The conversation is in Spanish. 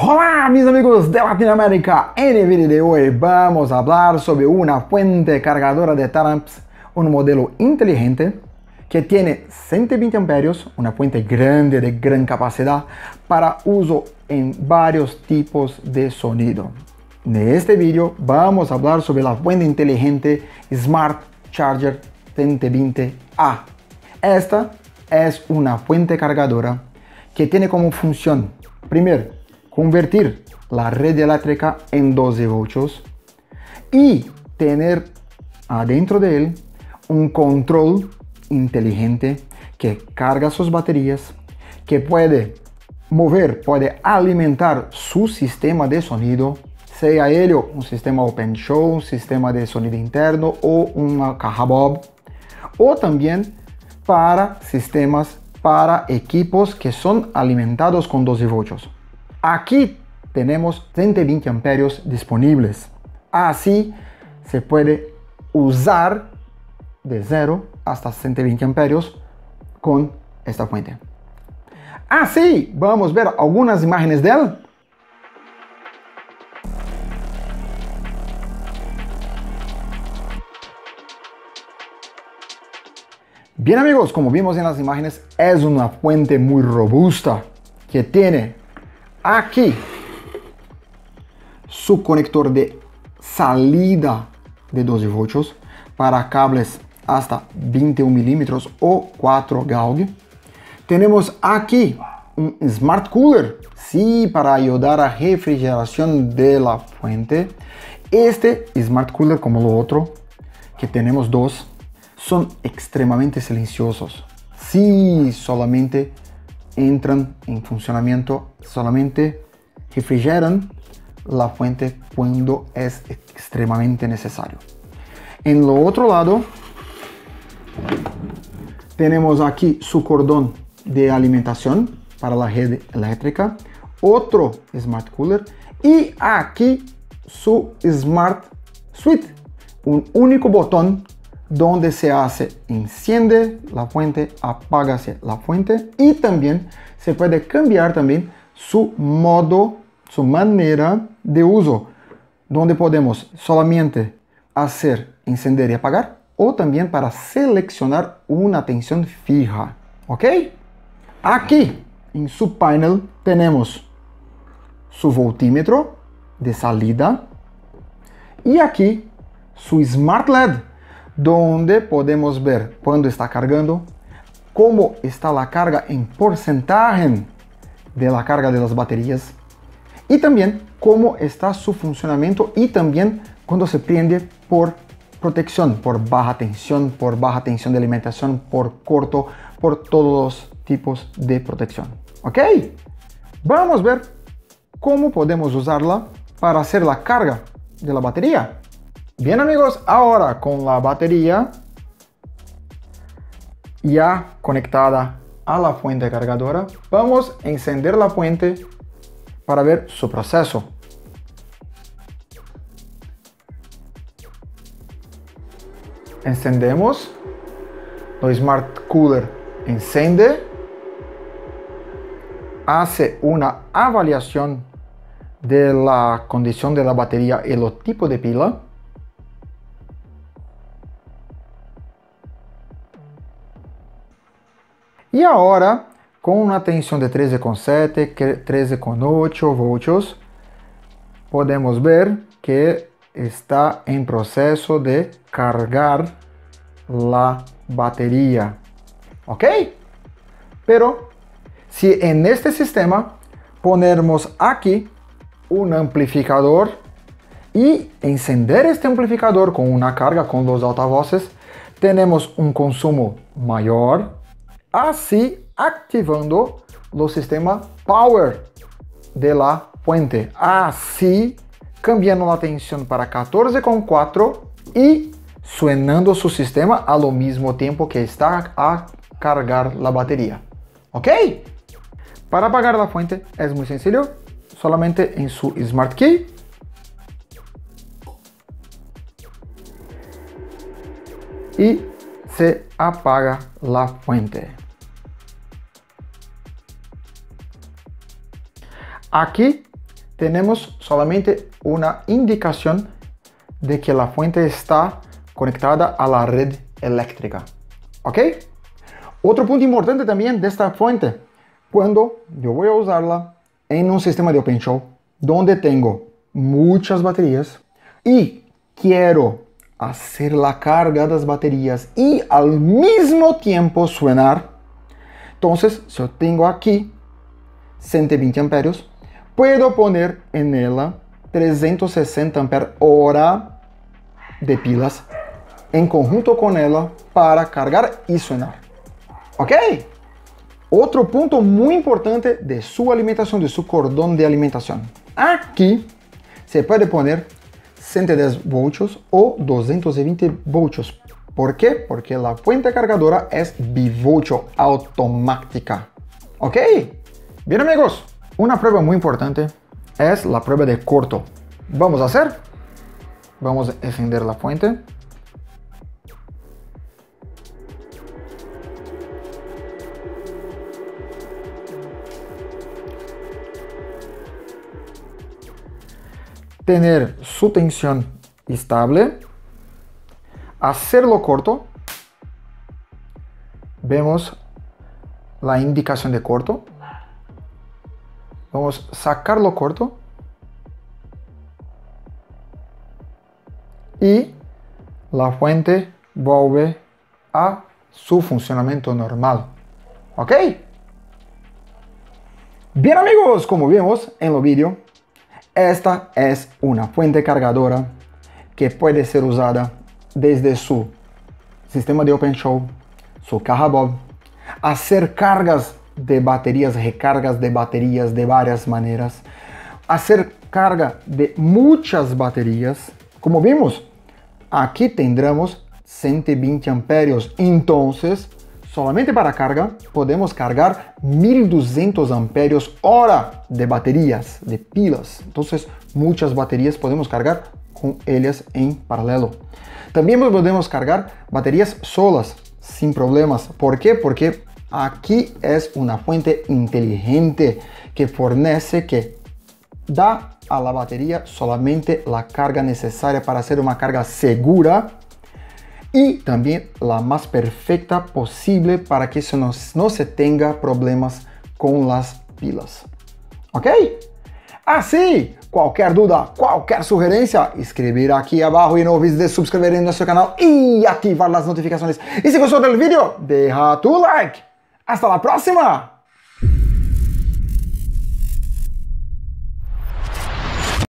Hola mis amigos de Latinoamérica, en el vídeo de hoy vamos a hablar sobre una fuente cargadora de Taramps, un modelo inteligente que tiene 120 amperios, una fuente grande de gran capacidad para uso en varios tipos de sonido. En este vídeo vamos a hablar sobre la fuente inteligente Smart Charger 120A. Esta es una fuente cargadora que tiene como función, primero, convertir la red eléctrica en 12 voltios y tener adentro de él un control inteligente que carga sus baterías, que puede mover, puede alimentar su sistema de sonido, sea ello un sistema open show, un sistema de sonido interno o una caja Bob, o también para sistemas, para equipos que son alimentados con 12 voltios. Aquí tenemos 120 amperios disponibles. Así se puede usar de 0 hasta 120 amperios con esta fuente. Así vamos a ver algunas imágenes de él. Bien amigos, como vimos en las imágenes, es una fuente muy robusta que tiene aquí su conector de salida de 12 voltios para cables hasta 21 milímetros o 4 GAUG. Tenemos aquí un Smart Cooler, sí, para ayudar a refrigeración de la fuente. Este Smart Cooler, como lo otro, que tenemos dos, son extremadamente silenciosos. Sí, solamente entran en funcionamiento, solamente refrigeran la fuente cuando es extremadamente necesario. En lo otro lado tenemos aquí su cordón de alimentación para la red eléctrica, otro Smart Cooler y aquí su Smart Switch, un único botón donde se hace, enciende la fuente, apágase la fuente y también se puede cambiar también su modo, su manera de uso, donde podemos solamente hacer encender y apagar o también para seleccionar una tensión fija, ¿ok? Aquí en su panel tenemos su voltímetro de salida y aquí su Smart LED, donde podemos ver cuando está cargando, cómo está la carga en porcentaje de la carga de las baterías y también cómo está su funcionamiento y también cuando se prende por protección, por baja tensión de alimentación, por corto, por todos los tipos de protección. ¿Ok? Vamos a ver cómo podemos usarla para hacer la carga de la batería. Bien amigos, ahora con la batería ya conectada a la fuente cargadora, vamos a encender la fuente para ver su proceso. Encendemos, el Smart Cooler enciende, hace una avaliación de la condición de la batería y el tipo de pila. Y ahora, con una tensión de 13,7, 13,8 voltios, podemos ver que está en proceso de cargar la batería. ¿Ok? Pero si en este sistema ponemos aquí un amplificador y encender este amplificador con una carga con los altavoces, tenemos un consumo mayor, así activando el sistema Power de la fuente, así cambiando la tensión para 14,4 y sonando su sistema al mismo tiempo que está a cargar la batería. ¿Ok? Para apagar la fuente es muy sencillo, solamente en su Smart Key y se apaga la fuente. Aquí tenemos solamente una indicación de que la fuente está conectada a la red eléctrica. ¿Ok? Otro punto importante también de esta fuente, cuando yo voy a usarla en un sistema de OpenShow donde tengo muchas baterías y quiero hacer la carga de las baterías y al mismo tiempo suenar, entonces si yo tengo aquí 120 amperios, puedo poner en ella 360 amperios hora de pilas en conjunto con ella para cargar y sonar. ¿Ok? Otro punto muy importante de su alimentación, de su cordón de alimentación. Aquí se puede poner 110 voltios o 220 voltios. ¿Por qué? Porque la fuente cargadora es bivoltio automática. ¿Ok? Bien, amigos, una prueba muy importante es la prueba de corto. Vamos a hacer. Vamos a encender la fuente. Tener su tensión estable, hacerlo corto, vemos la indicación de corto, vamos a sacarlo corto y la fuente vuelve a su funcionamiento normal. ¿Ok? Bien, amigos, como vimos en el vídeo, esta es una fuente cargadora que puede ser usada desde su sistema de OpenShow, su caja Bob, hacer cargas de baterías, recargas de baterías de varias maneras, hacer carga de muchas baterías. Como vimos, aquí tendremos 120 amperios, entonces solamente para carga podemos cargar 1200 amperios hora de baterías, de pilas. Entonces muchas baterías podemos cargar con ellas en paralelo. También podemos cargar baterías solas sin problemas. ¿Por qué? Porque aquí es una fuente inteligente que fornece, que da a la batería solamente la carga necesaria para hacer una carga segura y también la más perfecta posible para que no se tenga problemas con las pilas. ¿Ok? Así, cualquier duda, cualquier sugerencia, escribir aquí abajo y no olvides de suscribir en nuestro canal y activar las notificaciones. Y si gustó del vídeo, deja tu like. ¡Hasta la próxima!